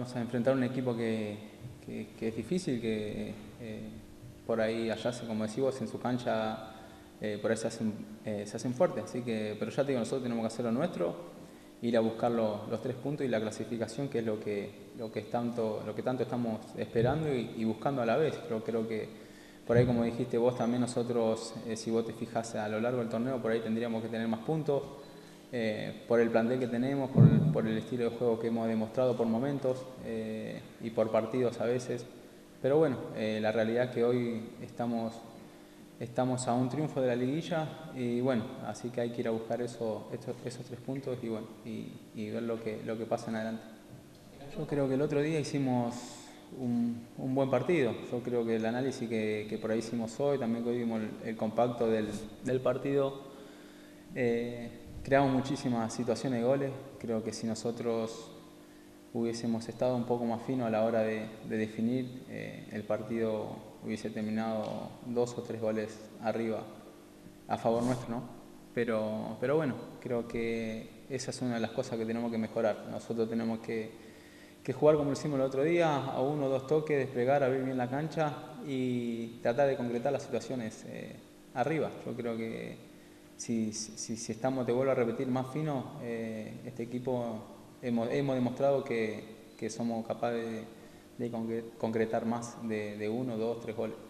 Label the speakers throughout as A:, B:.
A: vamos a enfrentar un equipo que es difícil, que por ahí allá, como decís vos, en su cancha por ahí se hacen fuertes. Así que, pero ya te digo, nosotros tenemos que hacer lo nuestro, ir a buscar los 3 puntos y la clasificación, que es lo que tanto estamos esperando y buscando a la vez. Creo que por ahí, como dijiste vos también, nosotros, si vos te fijas a lo largo del torneo, por ahí tendríamos que tener más puntos. Por el plantel que tenemos, por el estilo de juego que hemos demostrado por momentos y por partidos a veces. Pero bueno, la realidad es que hoy estamos a un triunfo de la liguilla y bueno, así que hay que ir a buscar esos 3 puntos y bueno, y ver lo que pasa en adelante. Yo creo que el otro día hicimos un buen partido. Yo creo que el análisis que por ahí hicimos hoy, también que hoy vimos el compacto del partido, creamos muchísimas situaciones de goles. Creo que si nosotros hubiésemos estado un poco más finos a la hora de definir, el partido hubiese terminado 2 o 3 goles arriba a favor nuestro, ¿no? Pero bueno, creo que esa es una de las cosas que tenemos que mejorar. Nosotros tenemos que jugar como lo hicimos el otro día, a 1 o 2 toques, desplegar, abrir bien la cancha y tratar de concretar las situaciones arriba. Yo creo que si estamos, te vuelvo a repetir, más finos, este equipo hemos demostrado que somos capaces de concretar más de 1, 2, 3 goles.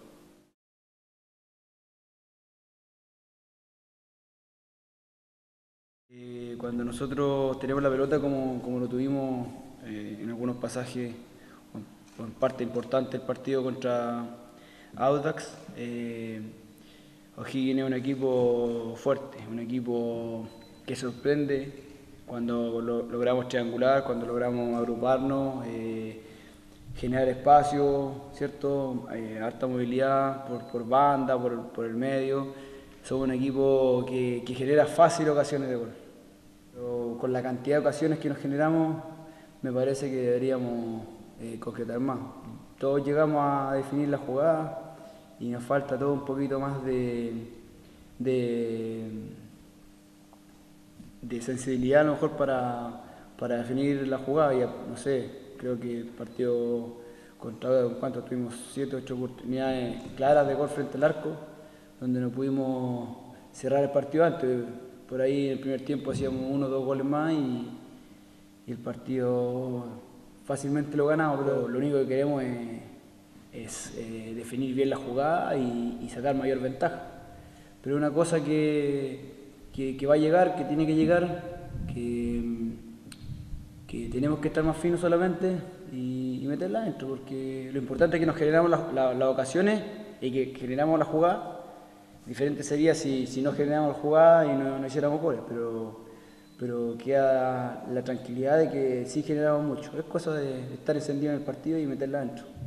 B: Cuando nosotros tenemos la pelota como lo tuvimos en algunos pasajes o en parte importante del partido contra Audax, O'Higgins es un equipo fuerte, un equipo que sorprende cuando logramos triangular, cuando logramos agruparnos, generar espacio, ¿cierto? Harta movilidad por banda, por el medio. Somos un equipo que genera fácil ocasiones de gol. Pero con la cantidad de ocasiones que nos generamos, me parece que deberíamos concretar más. Todos llegamos a definir la jugada y nos falta todo un poquito más de, de sensibilidad a lo mejor para definir la jugada. Ya, no sé, creo que el partido contra en cuanto tuvimos 7 8 oportunidades claras de gol frente al arco, donde no pudimos cerrar el partido antes. Por ahí en el primer tiempo hacíamos 1 o 2 goles más y el partido fácilmente lo ganamos, pero lo único que queremos es definir bien la jugada y sacar mayor ventaja. Pero una cosa que va a llegar, que tiene que llegar, que tenemos que estar más finos solamente y meterla adentro, porque lo importante es que nos generamos las ocasiones y que generamos la jugada. Diferente sería si no generamos la jugada y no hiciéramos goles, pero queda la tranquilidad de que sí generamos mucho. Es cosa de estar encendido en el partido y meterla adentro.